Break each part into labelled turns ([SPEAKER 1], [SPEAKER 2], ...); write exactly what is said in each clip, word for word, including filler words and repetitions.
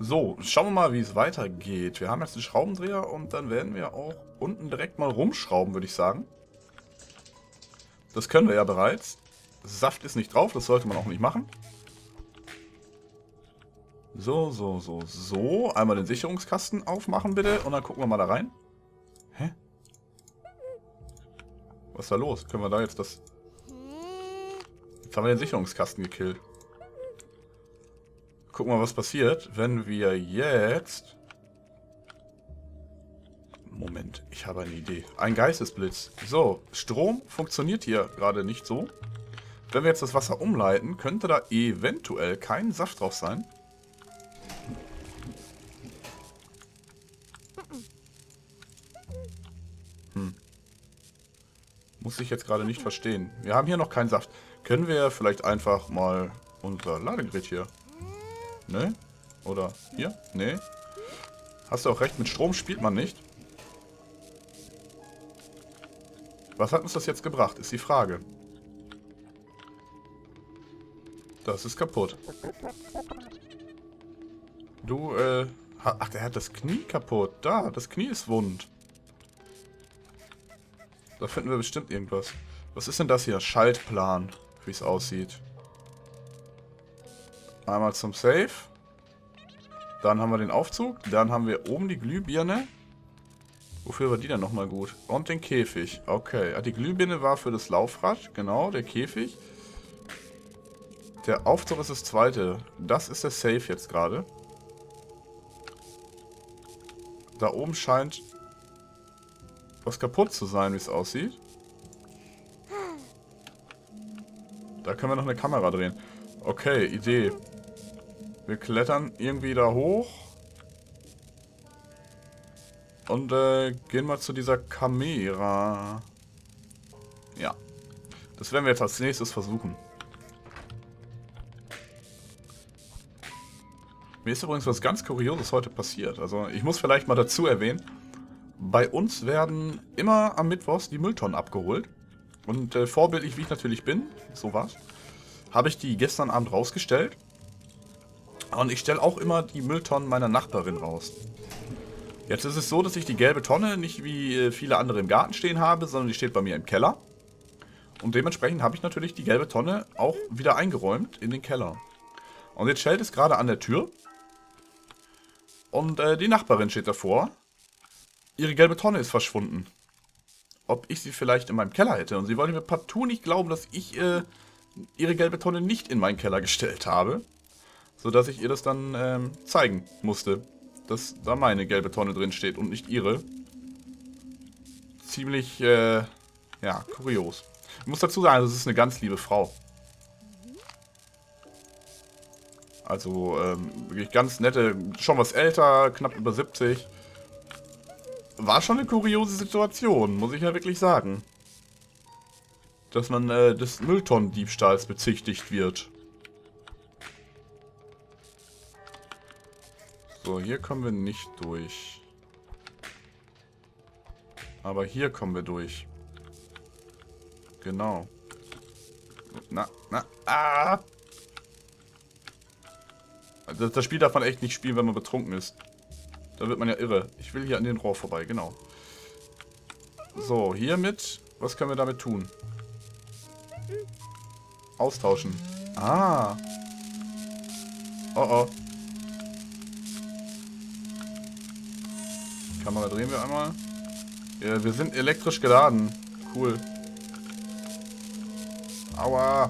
[SPEAKER 1] So, schauen wir mal, wie es weitergeht. Wir haben jetzt einen Schraubendreher und dann werden wir auch unten direkt mal rumschrauben, würde ich sagen. Das können wir ja bereits. Saft ist nicht drauf, das sollte man auch nicht machen. So, so, so, so. Einmal den Sicherungskasten aufmachen, bitte. Und dann gucken wir mal da rein. Hä? Was ist da los? Können wir da jetzt das... Jetzt haben wir den Sicherungskasten gekillt. Gucken wir mal, was passiert, wenn wir jetzt... Moment, ich habe eine Idee. Ein Geistesblitz. So, Strom funktioniert hier gerade nicht so. Wenn wir jetzt das Wasser umleiten, könnte da eventuell kein Saft drauf sein. Hm. Muss ich jetzt gerade nicht verstehen. Wir haben hier noch keinen Saft. Können wir vielleicht einfach mal unser Ladegerät hier... Ne? Oder hier? Ne? Hast du auch recht, mit Strom spielt man nicht. Was hat uns das jetzt gebracht, ist die Frage. Das ist kaputt. Du, äh... Ach, der hat das Knie kaputt. Da, das Knie ist wund. Da finden wir bestimmt irgendwas. Was ist denn das hier? Schaltplan, wie es aussieht. Einmal zum Safe. Dann haben wir den Aufzug. Dann haben wir oben die Glühbirne. Wofür war die denn nochmal gut? Und den Käfig. Okay. Die Glühbirne war für das Laufrad. Genau, der Käfig. Der Aufzug ist das zweite. Das ist der Safe jetzt gerade. Da oben scheint was kaputt zu sein, wie es aussieht. Da können wir noch eine Kamera drehen. Okay, Idee. Wir klettern irgendwie da hoch. Und äh, gehen mal zu dieser Kamera. Ja. Das werden wir jetzt als nächstes versuchen. Mir ist übrigens was ganz Kurioses heute passiert. Also ich muss vielleicht mal dazu erwähnen. Bei uns werden immer am Mittwochs die Mülltonnen abgeholt. Und äh, vorbildlich wie ich natürlich bin, so war's, habe ich die gestern Abend rausgestellt. Und ich stelle auch immer die Mülltonnen meiner Nachbarin raus. Jetzt ist es so, dass ich die gelbe Tonne nicht wie viele andere im Garten stehen habe, sondern die steht bei mir im Keller. Und dementsprechend habe ich natürlich die gelbe Tonne auch wieder eingeräumt in den Keller. Und jetzt stellt es gerade an der Tür. Und äh, die Nachbarin steht davor. Ihre gelbe Tonne ist verschwunden. Ob ich sie vielleicht in meinem Keller hätte. Und sie wollte mir partout nicht glauben, dass ich äh, ihre gelbe Tonne nicht in meinen Keller gestellt habe. Sodass ich ihr das dann ähm, zeigen musste, dass da meine gelbe Tonne drin steht und nicht ihre. Ziemlich, äh, ja, kurios. Ich muss dazu sagen, das ist eine ganz liebe Frau. Also, ähm, wirklich ganz nette, schon was älter, knapp über siebzig. War schon eine kuriose Situation, muss ich ja wirklich sagen. Dass man äh, des Mülltonnendiebstahls bezichtigt wird. So, hier kommen wir nicht durch. Aber hier kommen wir durch. Genau. Na, na, ah! Das, das Spiel darf man echt nicht spielen, wenn man betrunken ist. Da wird man ja irre. Ich will hier an den Rohr vorbei, genau. So, hiermit, was können wir damit tun? Austauschen. Ah. Oh oh. Kamera drehen wir einmal. Ja, wir sind elektrisch geladen. Cool. Aua.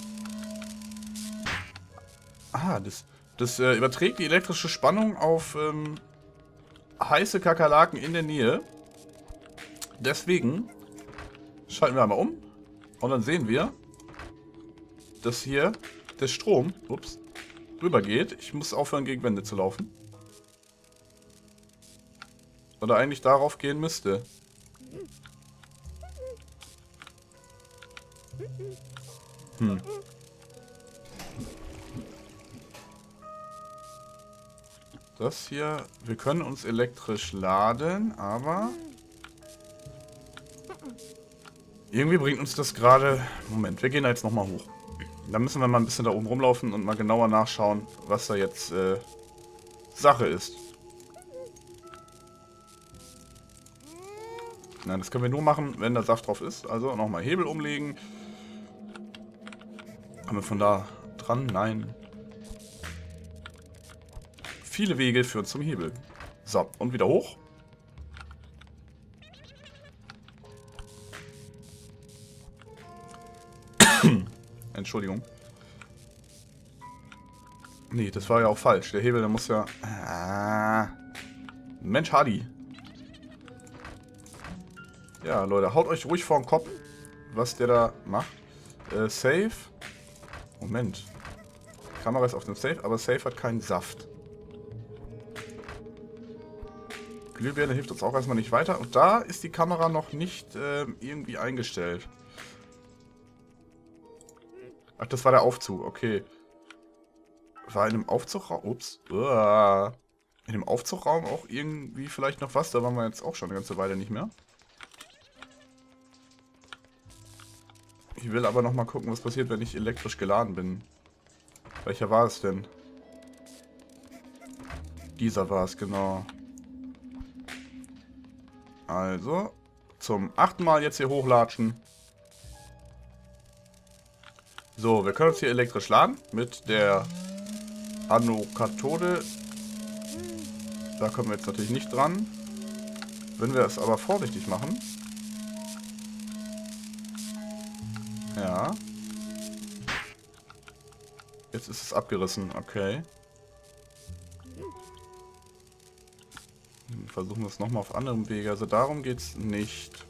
[SPEAKER 1] Ah, das, das äh, überträgt die elektrische Spannung auf ähm, heiße Kakerlaken in der Nähe. Deswegen schalten wir einmal um. Und dann sehen wir, dass hier der Strom, ups, rüber geht. Ich muss aufhören, gegen Wände zu laufen. Oder eigentlich darauf gehen müsste. Hm. Das hier, wir können uns elektrisch laden, aber irgendwie bringt uns das gerade... Moment, wir gehen da jetzt nochmal hoch. Da müssen wir mal ein bisschen da oben rumlaufen und mal genauer nachschauen, was da jetzt äh, Sache ist. Nein, das können wir nur machen, wenn da Saft drauf ist. Also nochmal Hebel umlegen. Haben wir von da dran? Nein. Viele Wege führen zum Hebel. So, und wieder hoch. Entschuldigung. Nee, das war ja auch falsch. Der Hebel, der muss ja... Ah. Mensch, Hardy. Ja, Leute, haut euch ruhig vor den Kopf, was der da macht. Äh, Safe. Moment. Die Kamera ist auf dem Safe, aber Safe hat keinen Saft. Glühbirne hilft uns auch erstmal nicht weiter. Und da ist die Kamera noch nicht äh, irgendwie eingestellt. Ach, das war der Aufzug, okay. War in dem Aufzugraum... Ups. Uah. In dem Aufzugraum auch irgendwie vielleicht noch was? Da waren wir jetzt auch schon eine ganze Weile nicht mehr. Ich will aber noch mal gucken, was passiert, wenn ich elektrisch geladen bin. Welcher war es denn? Dieser war es, genau. Also, zum achten Mal jetzt hier hochlatschen. So, wir können uns hier elektrisch laden mit der Anokathode. Da kommen wir jetzt natürlich nicht dran. Wenn wir es aber vorsichtig machen. Ja. Jetzt ist es abgerissen, okay. Versuchen wir es nochmal auf anderem Wege. Also darum geht es nicht.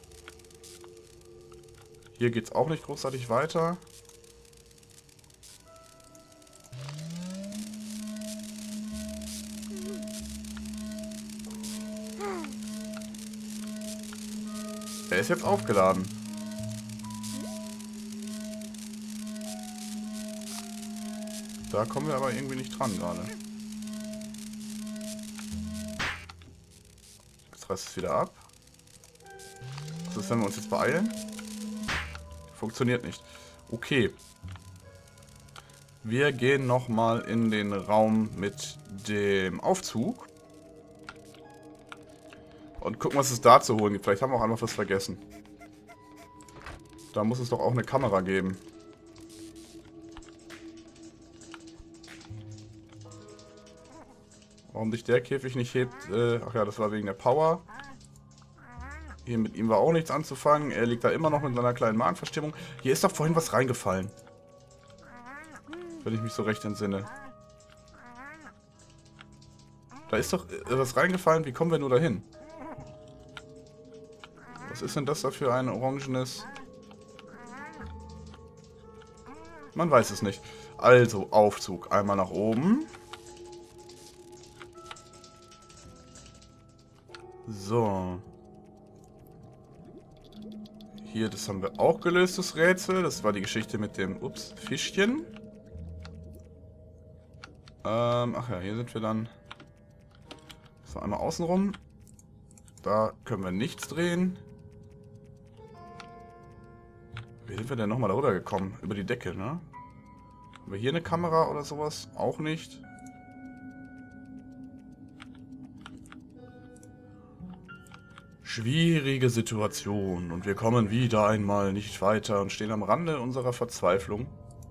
[SPEAKER 1] Hier geht es auch nicht großartig weiter. Er ist jetzt aufgeladen. Da kommen wir aber irgendwie nicht dran gerade. Jetzt reißt es wieder ab. Was ist, wenn wir uns jetzt beeilen? Funktioniert nicht. Okay. Wir gehen nochmal in den Raum mit dem Aufzug. Und gucken, was es da zu holen gibt. Vielleicht haben wir auch einfach was vergessen. Da muss es doch auch eine Kamera geben. Warum sich der Käfig nicht hebt? Äh, ach ja, das war wegen der Power. Hier mit ihm war auch nichts anzufangen. Er liegt da immer noch mit seiner kleinen Magenverstimmung. Hier ist doch vorhin was reingefallen. Wenn ich mich so recht entsinne. Da ist doch was reingefallen. Wie kommen wir nur dahin? Was ist denn das da für ein orangenes... Man weiß es nicht. Also, Aufzug. Einmal nach oben. So. Hier, das haben wir auch gelöst, das Rätsel. Das war die Geschichte mit dem, ups, Fischchen. Ähm, ach ja, hier sind wir dann. So, einmal außenrum. Da können wir nichts drehen. Wie sind wir denn nochmal darüber gekommen? Über die Decke, ne? Haben wir hier eine Kamera oder sowas? Auch nicht. Schwierige Situation. Und wir kommen wieder einmal nicht weiter und stehen am Rande unserer Verzweiflung.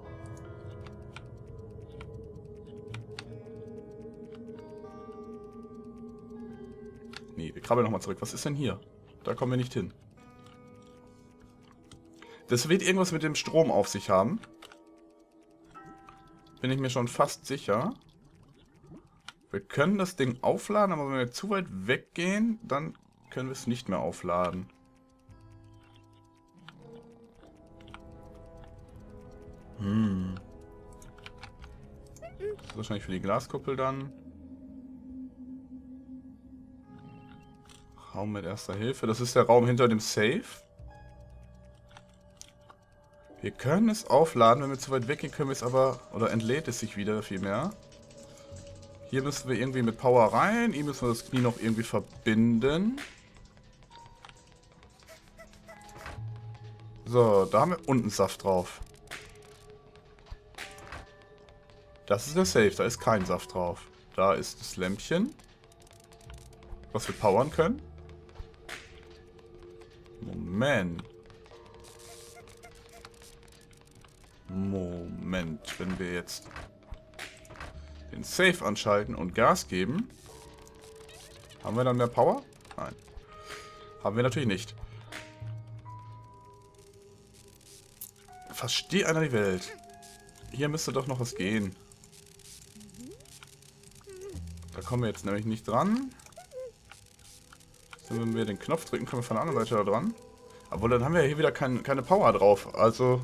[SPEAKER 1] Nee, wir krabbeln nochmal zurück. Was ist denn hier? Da kommen wir nicht hin. Das wird irgendwas mit dem Strom auf sich haben. Bin ich mir schon fast sicher. Wir können das Ding aufladen, aber wenn wir zu weit weggehen, dann können wir es nicht mehr aufladen. Hm. Das ist wahrscheinlich für die Glaskuppel dann. Raum mit erster Hilfe. Das ist der Raum hinter dem Safe. Wir können es aufladen, wenn wir zu weit weggehen, können wir es aber... Oder entlädt es sich wieder vielmehr. Hier müssen wir irgendwie mit Power rein. Hier müssen wir das Knie noch irgendwie verbinden. So, da haben wir unten Saft drauf. Das ist der Safe, da ist kein Saft drauf. Da ist das Lämpchen, was wir powern können. Moment. Moment, wenn wir jetzt den Safe anschalten und Gas geben, haben wir dann mehr Power? Nein. Haben wir natürlich nicht. Verstehe einer die Welt. Hier müsste doch noch was gehen. Da kommen wir jetzt nämlich nicht dran. Wenn wir den Knopf drücken, kommen wir von der anderen Seite da dran. Obwohl, dann haben wir hier wieder kein, keine Power drauf. Also...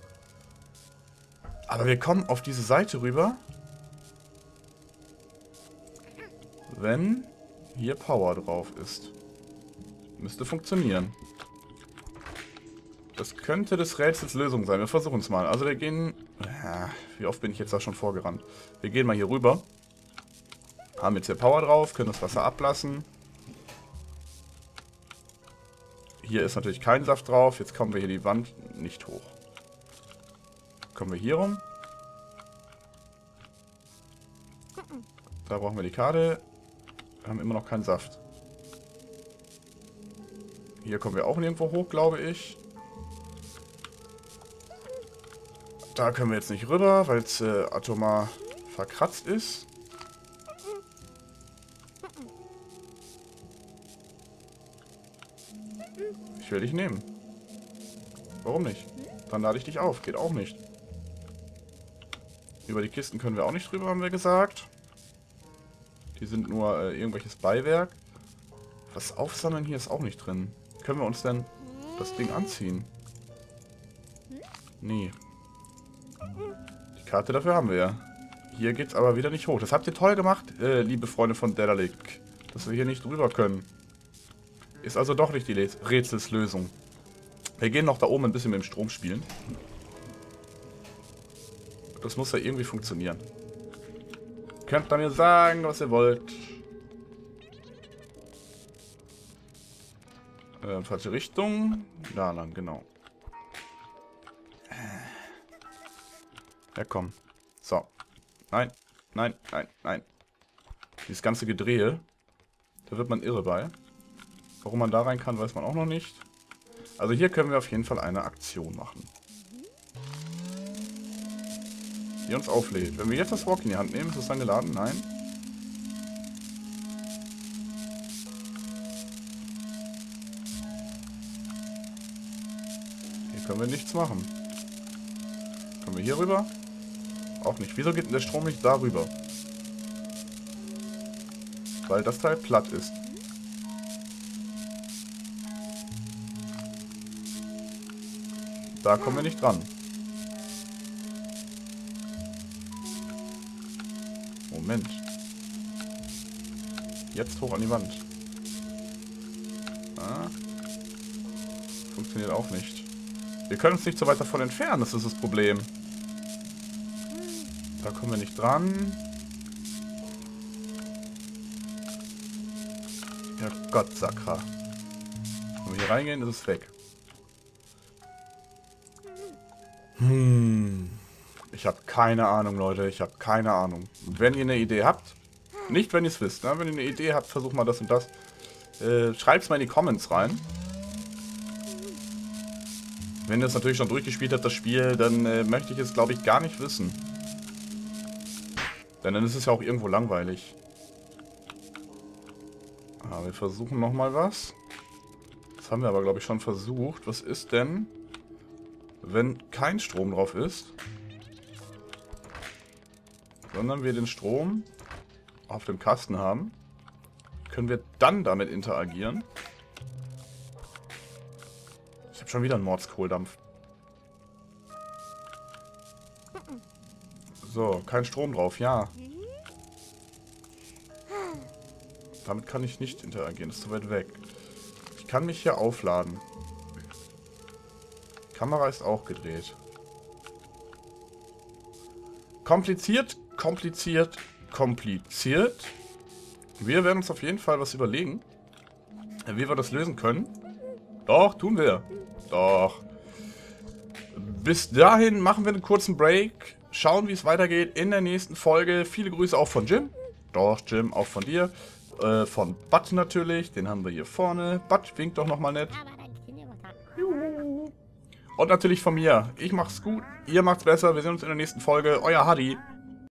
[SPEAKER 1] Aber wir kommen auf diese Seite rüber, wenn hier Power drauf ist. Müsste funktionieren. Das könnte des Rätsels Lösung sein. Wir versuchen es mal. Also wir gehen... Ja, wie oft bin ich jetzt da schon vorgerannt? Wir gehen mal hier rüber. Haben jetzt hier Power drauf, können das Wasser ablassen. Hier ist natürlich kein Saft drauf. Jetzt kommen wir hier die Wand nicht hoch. Kommen wir hier rum. Da brauchen wir die Karte. Wir haben immer noch keinen Saft. Hier kommen wir auch nirgendwo hoch, glaube ich. Da können wir jetzt nicht rüber, weil es äh, atomar verkratzt ist. Ich will dich nehmen. Warum nicht? Dann lade ich dich auf. Geht auch nicht. Über die Kisten können wir auch nicht drüber, haben wir gesagt. Die sind nur äh, irgendwelches Beiwerk. Was aufsammeln hier ist auch nicht drin. Können wir uns denn das Ding anziehen? Nee. Die Karte dafür haben wir ja. Hier geht's aber wieder nicht hoch. Das habt ihr toll gemacht, äh, liebe Freunde von Daedalic. Dass wir hier nicht drüber können. Ist also doch nicht die Rätselslösung. Wir gehen noch da oben ein bisschen mit dem Strom spielen. Das muss ja irgendwie funktionieren. Könnt ihr mir sagen, was ihr wollt. Äh, falsche Richtung. Da lang, genau. Ja, komm. So. Nein, nein, nein, nein. Dieses ganze Gedrehe. Da wird man irre bei. Warum man da rein kann, weiß man auch noch nicht. Also hier können wir auf jeden Fall eine Aktion machen. Die uns auflädt. Wenn wir jetzt das Rock in die Hand nehmen, ist es dann geladen? Nein. Hier können wir nichts machen. Können wir hier rüber? Auch nicht. Wieso geht denn der Strom nicht darüber? Weil das Teil platt ist. Da kommen wir nicht dran. Moment. Jetzt hoch an die Wand. Ah. Funktioniert auch nicht. Wir können uns nicht so weit davon entfernen, das ist das Problem. Da kommen wir nicht dran. Ja Gott, Sakra. Wenn wir hier reingehen, ist es weg. Hm. Ich habe keine Ahnung, Leute. Ich habe keine Ahnung. Wenn ihr eine Idee habt, nicht wenn ihr es wisst, ne? Wenn ihr eine Idee habt, versucht mal das und das. Äh, Schreibt es mal in die Comments rein. Wenn ihr es natürlich schon durchgespielt habt, das Spiel, dann äh, möchte ich es, glaube ich, gar nicht wissen. Denn dann ist es ja auch irgendwo langweilig. Ah, wir versuchen nochmal was. Das haben wir aber, glaube ich, schon versucht. Was ist denn, wenn kein Strom drauf ist, sondern wir den Strom auf dem Kasten haben, können wir dann damit interagieren. Ich habe schon wieder einen Mordskohldampf. So, kein Strom drauf, ja. Damit kann ich nicht interagieren, das ist zu weit weg. Ich kann mich hier aufladen. Die Kamera ist auch gedreht. Kompliziert, kompliziert, kompliziert. Wir werden uns auf jeden Fall was überlegen, wie wir das lösen können. Doch, tun wir. Doch. Bis dahin machen wir einen kurzen Break. Schauen, wie es weitergeht in der nächsten Folge. Viele Grüße auch von Jim. Doch, Jim, auch von dir. Äh, von Bud natürlich, den haben wir hier vorne. Bud, winkt doch nochmal nett. Und natürlich von mir. Ich mach's gut, ihr macht's besser. Wir sehen uns in der nächsten Folge. Euer Hadi.